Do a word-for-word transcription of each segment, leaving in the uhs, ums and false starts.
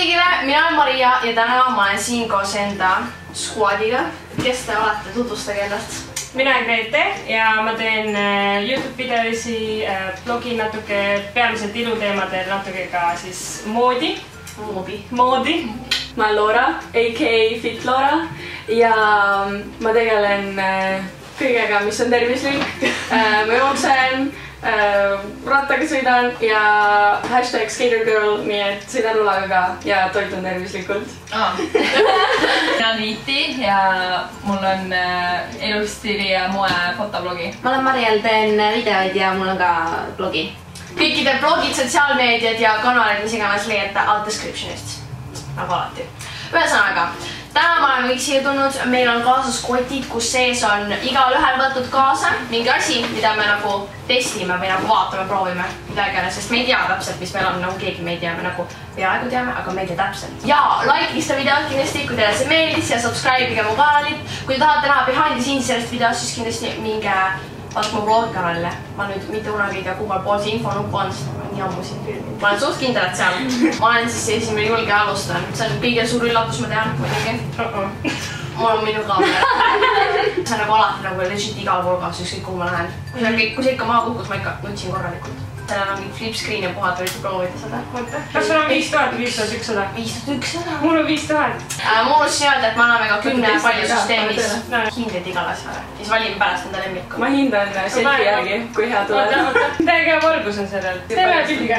kõigile, mina olen Maria ja täna ma olen siin koos enda squadiga. Kes te olete? Tutvustage ennast. Mina olen Grete ja ma teen YouTube videosi, blogin natuke peamiselt iluteemadel, natuke ka siis moodi. Moodi. Moodi. Ma olen Laura, a k a Fit Laura ja ma tegelen kõigega, mis on tervislik. Ma jooksen, rattaga sõidan ja hashtag skatergirl, nii et sõidan rulaga ka ja toitun tervislikult. Mina olen Viiti ja mul on elustiili ja moe fotoblogi. Ma olen Mariel, teen videoid ja mul on ka blogi. Kõikide blogid, sotsiaalmeediad ja kanalid, mis iganes leiate alt descriptionist. Nagu alati. Ühesõnaga, täna ma olen kõik siia tulnud, meil on kaasas kotid, kus sees on igal ühel võetud kaasa mingi asi, mida me nagu testime või nagu vaatame, proovime midagi, sest me ei tea täpselt, mis meil on, nagu keegi me ei tea, me nagu peaaegu teame, aga me ei tea täpselt. Ja like seda videot kindlasti, kui teile see meeldis ja subscribe'ige mu kanalit. Kui te tahate näha behind the scenes sellest videost, siis kindlasti minge vaatke mu blogi kanalile. Ma nüüd mitte unagi ei tea, kuhu pool see infonupp on, sest ma olen nii ammu siin filmi. Ma olen suht kindel, et seal. Ma olen siis esimene julge alustan. See on kõige suur üllatus, ma tean, muidugi. Mul on minu kaamera. See on nagu alati nagu legit igal pool kaas, ükskõik kuhu ma lähen. Kui see ikka maha kukud, ma ikka nutsin korralikult. Sellel on mingi flip screen ja puhad võite proovida seda. Kas sul on viis tuhat või viis tuhat ükssada? viis tuhat ükssada. Mul on viis tuhat. Ma unustasin öelda, et me anname ka kümne palju süsteemis hinded igale asjale. Siis valime pärast enda lemmiku. Ma hindan selfie järgi, kui hea tuleb. Täiega valgus on sellel. Teeme pildiga.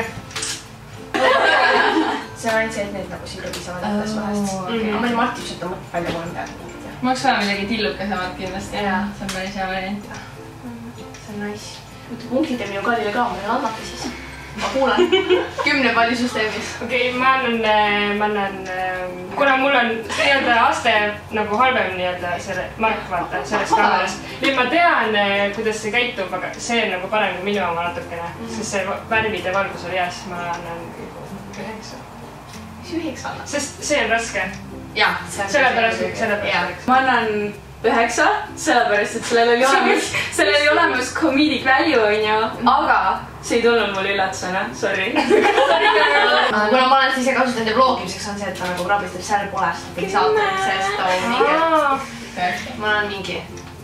See on ainult see, et need nagu siin lõbisevad jättes vahest. Ma olin Martiselt on mõtte palju mõnda. Ma oleks vaja midagi tillukesemat kindlasti. See on päris hea variant. See on nice. Võtte punktide minu kallile kaamerale annate siis. Ma kuulan. Kümne palju süsteemis. Okei, ma annan, ma annan, kuna mul on nii-öelda aste nagu halvem nii-öelda selle mark vaata sellest kaamerast. Nüüd ma tean, kuidas see käitub, aga see on nagu parem kui minu oma natukene. Sest see värvid ja valgus oli hea, siis ma annan üheksa. Mis üheksa annab? Sest see on raske. Jah, see on sellepärast, sellepärast. Ma annan üheksa, sellepärast, et sellel oli olemas, sellel oli olemas comedic value, onju, aga see ei tulnud mul üllatusena, sorry. Kuna ma olen ise kasutanud ja vlogimiseks on see, et ta nagu krabistab selle polest, et ei saata, sest ta on mingi. Ma annan mingi.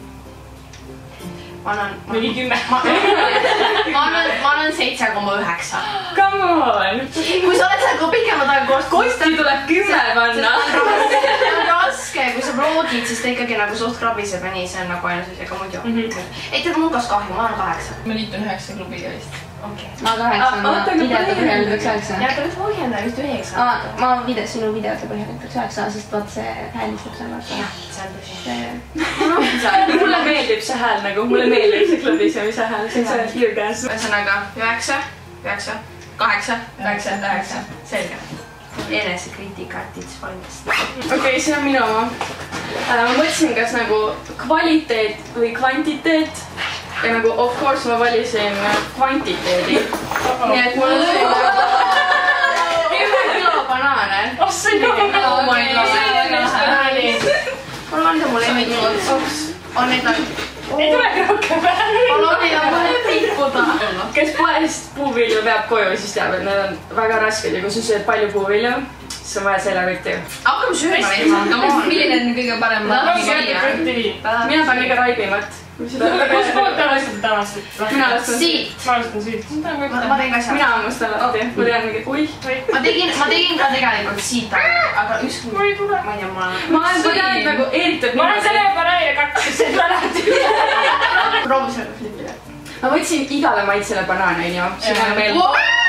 Ma annan... Mingi kümme. Ma annan seitse koma üheksa. Come on! Kui sa oled seal pikemad aega koos... Kosti tuleb kümme panna! See on raske, kui sa vlogid, siis ta ikkagi nagu suht krabiseb ja nii, see on nagu ainus asi, aga muidu. Ei, tead mul kas kahju, ma annan kaheksa. Ma liitun üheksa klubiga vist. Ma kaheksa, ma videote põhjendaks üheksa. Ja, aga nüüd põhjenda just üheksa. Ma sinu videote põhjendaks üheksa, sest vaat see häälistab selle vastu. Jah, see on tõsi. Mulle meeldib see hääl nagu, mulle meeldib see klubisemise hääl, see on see eargas. Ühesõnaga, üheksa, üheksa, kaheksa, üheksa, üheksa. Selge. Enesekriitika artits valmist. Okei, see on minu oma. Ma mõtlesin, kas nagu kvaliteet või kvantiteet. Ja nagu, of course, ma valisin kvantiteedi. Nii et mul on selline... kümme kilo banaane. Oh, see on kümme kilo banaani. Mul on enda mu lemmikut. On neid on... Ei tulegi rohkem vähe. Palun neid on vaja tikkuda. Kes poest puuvilju veab koju, siis teab, et need on väga rasked ja kui sa sööd palju puuvilju, siis on vaja seljakotti. Hakkame sööma neid. Milline on kõige parem? Mina tahan kõige raibimat. Kus poolt te alustate tavaliselt? Mina alustan siit. Ma alustan siit. Ma teen ka seal. Mina alustan alati. Ma tean mingi, oih. Ma tegin ka tegelikult siit, aga ükskord... Ma ei tule. Ma ei tea, ma olen... Ma olen kuidagi nagu eeritud Ma olen selle banaani kaks, kes see tuleb. Proovi selle flipida. Ma võtsin igale maitsele banaane, onju. Siin on meil...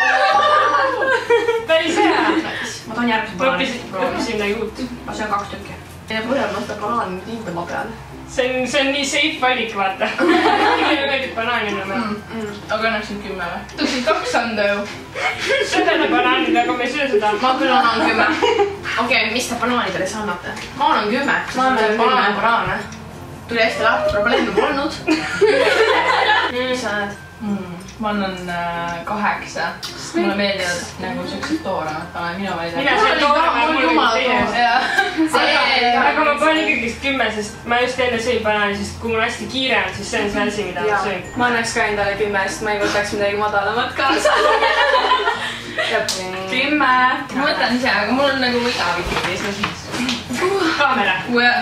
Päris hea. Ma toon järgmise banaani. Proovi sinna juut. Ma söön kaks tükki. Ja põhjal ma seda banaani nüüd hindama peale. See on nii safe valik, vaata. Kõigile meeldib banaani enam. Aga annaksin kümme või? Tõksid kaks anda ju. Söödele banaanid, aga me ei söö seda. Ma küll annan kümme. Okei, mis te banaanidele siis annate? Ma annan kümme. Ma annan kümme. Banaane. Tuli hästi lahti, probleemi polnud. Mis sa annad? Ma annan kaheksa. Mulle meeldivad nagu siuksed tooramad banaanid. Minu valid. Mina söön tooramad, mul oli teine. Aga ma panen ikkagi kümme, sest ma just enne sõin banaani, sest kui mul hästi kiire on, siis see on see asi, mida ma söön. Ma annaks ka endale kümme, sest ma ei võtaks midagi madalamat kaasa. kümme. ma mõtlen ise, aga mul on nagu igav ikkagi. Kaamera.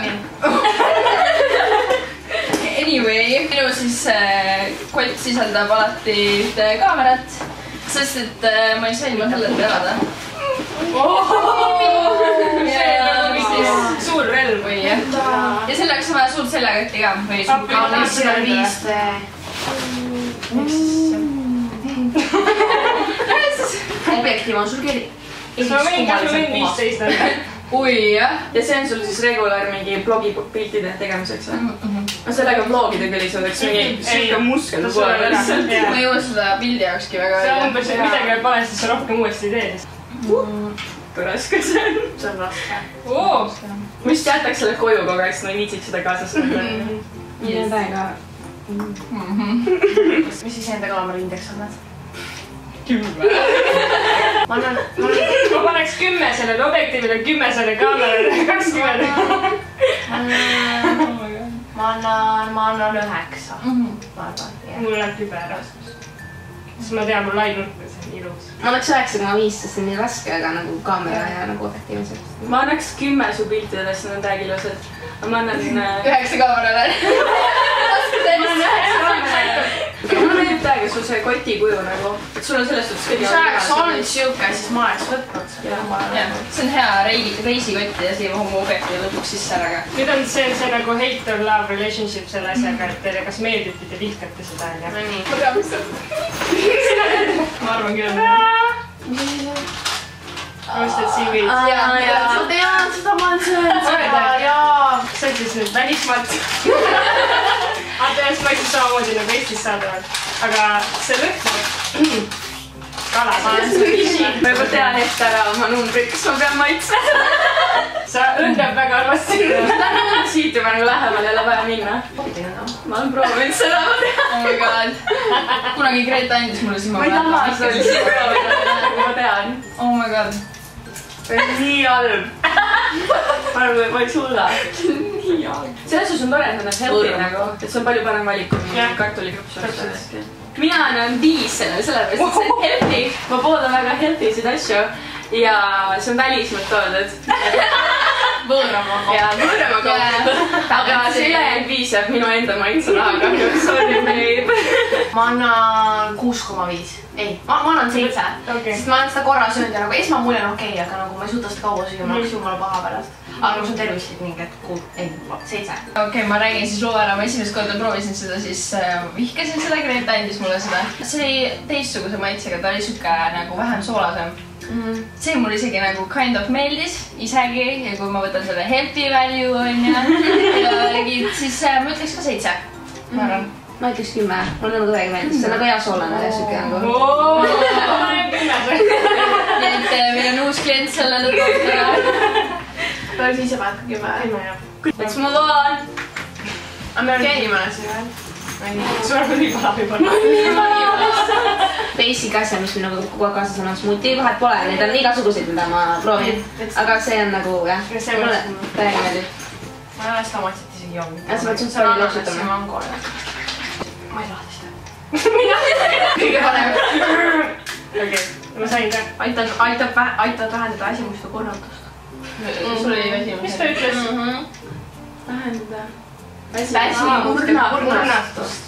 Anyway, minu siis kott sisaldab alati ühte kaamerat, sest et ma ei saa ilma selleta elada. Suur relv või jah? Ja selleks on vaja suurt seljakotti ka või suurt kaamera. Objektiiv on sul kiri. Kas ma võin, kas ma võin viisteist anda? Ui, jah. Ja see on sul siis regulaar mingi blogipiltide tegemiseks või? No sellega blogide küll ei suudaks mingi siuke muskel poole lihtsalt. Ma ei jõua seda pildi jaokski väga see on umbes, et midagi on valesti, sa rohkem uuesti ei tee. Kui raske see on. See on raske. Ma vist jätaks selle koju kogu aeg, sest ma ei viitsiks seda kaasas. Nii on täiega. Mis siis enda kaamera indeks annad? Kümme. Ma annan... Ma paneks kümme sellele objektiivile, kümme selle kaamerale, kakskümmend. Ma annan, ma annan üheksa. Ma arvan. Mul läheb kübe ära. Siis ma tean, mul lai nurk, see on ilus. Ma oleks üheksa koma viis, sest see on nii raske, aga nagu kaamera ja nagu objektiivselt. Ma annaks kümme su piltidest, need on täiega ilusad. Ma annan... Üheksa kaamerale. Ma annan üheksa kaamerale. Mulle meeldib täiega sul see koti kuju nagu, et sul on selles suhtes kõige... Kui sa oleks olnud siuke, siis ma oleks võtnud seda. See on hea reisikott ja siia homo objektiiv lõpuks sisse ära ka. Nüüd on see, see nagu hate or love relationship selle asjaga, et teile kas meeldib või te vihkate seda, on No nii. Ma tean, mis see. Ma arvan küll. Austad siin kõik? Jaa, jaa. Sa tead, seda ma olen söönud. Jaa. Sa ütles nüüd välismaalt. Aga tõenäoliselt maitses samamoodi nagu Eestis saadavad. Aga see lõhnab kala. Ma juba tean ette ära oma numbrit, kas ma pean maitsma. Sa õnneb väga arvasti. Ta on siit juba nagu lähemal, ei ole vaja minna. Ma olen proovinud seda, ma tean. Oh my god. Kunagi Greta andis mulle siis ma Ma ei taha seda lihtsalt proovida, ma tean. Oh my god. See on nii halb. Ma arvan, et ma oleks hulla. Nii halb. Selles suhtes on tore, et nad on healthy nagu, et see on palju parem valik kui kartulikõpsus. Mina annan viis sellele, sellepärast, et see on healthy. Ma pooldan väga healthy'sid asju ja see on välismaalt toodud. Võõrama koht. Ja võõrama koht. Aga see ülejäänud viis jääb minu enda maitselaha kahjuks. Sorry, babe. Ma annan kuus koma viis. Ei, ma annan seitse. Sest ma olen seda korra söönud ja nagu esmamulje on okei, aga nagu ma ei suuda seda kaua süüa, ma hakkas jumala paha pärast. Aga nagu see on tervislik mingi, et kuul, ei, seitse. Okei, ma räägin siis loo ära, ma esimest korda proovisin seda, siis vihkasin seda, Greta andis mulle seda. See oli teistsuguse maitsega, ta oli siuke nagu vähem soolasem. See mulle isegi nagu kind of meeldis isegi ja kui ma võtan selle healthy value on ja siis ma ütleks ka seitse, ma arvan. Ma ütleks kümme, mulle nagu tõega meeldis, see on nagu hea soolane ja siuke nagu. Ma olen kümmese. Nii et meil on uus klient sellele tootele. Aga siis sa paned ka kümme. Let's move on. Aga me oleme viimane siin veel. Sul on nii pala juba. Basic asja, mis meil nagu kogu aeg kaasas on, on smuuti, vahet pole, neid on igasuguseid, mida ma proovin. Aga see on nagu jah, mulle täiega meeldib. Ma ei ole seda matsit isegi joonud. Ja sa mõtlesid, et sa oli loksutama. mangole. Ma ei lahti seda. Mina kõige parem. Okei, ma sain ka. Aitab, aitab, aitab vähendada väsimust ja kurnatust. Sul oli väsimus. Mis ta ütles? Vähendada. Väsimust ja kurnatust.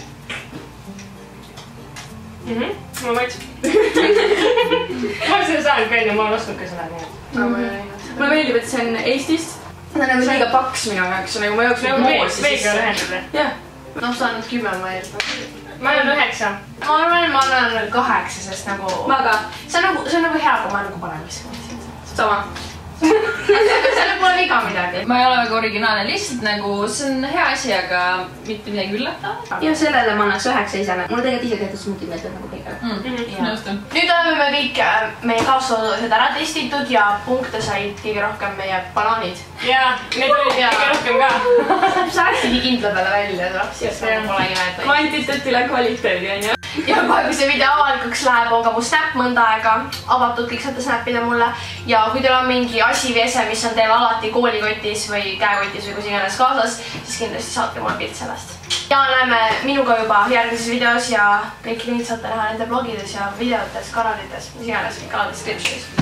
Ma maitsen. Ma olen seda saanud käinud, ma olen ostnud ka seda nii. Mulle meeldib, et see on Eestist. Ta on nagu liiga paks minu jaoks, nagu ma jooksnud mool siis veiga ühendada. Jah. noh, sa annad kümme, ma eeldan. ma annan üheksa. ma arvan, et ma annan kaheksa, sest nagu... ma ka. see on nagu, see on nagu hea, kui ma nagu parem viskama siin. Sama. seal pole viga midagi. ma ei ole väga originaalne, lihtsalt nagu see on hea asi, aga mitte midagi üllatavat. ja sellele ma annaks üheksa ise. Mulle tegelikult ise tehtud smuutid meeldib nagu kõigele. Nõustun. nüüd oleme me kõik meie kaasloodused ära testitud ja punkte said kõige rohkem meie banaanid. jaa, need olid kõige rohkem ka. sa läksid nii kindla peale välja, sest nagu polegi näed. Kvantiteet üle kvaliteedi, on ju. ja kohe, kui see video avalikuks läheb, on ka mu Snap mõnda aega avatud, kõik saate snapida mulle. ja kui teil on mingi asi või ese, mis on teil alati koolikotis või käekotis või kus iganes kaasas, siis kindlasti saatke mulle pilt sellest. ja näeme minuga juba järgmises videos ja kõiki neid saate näha nende blogides ja videotes, kanalites, mis iganes, ka descriptionis.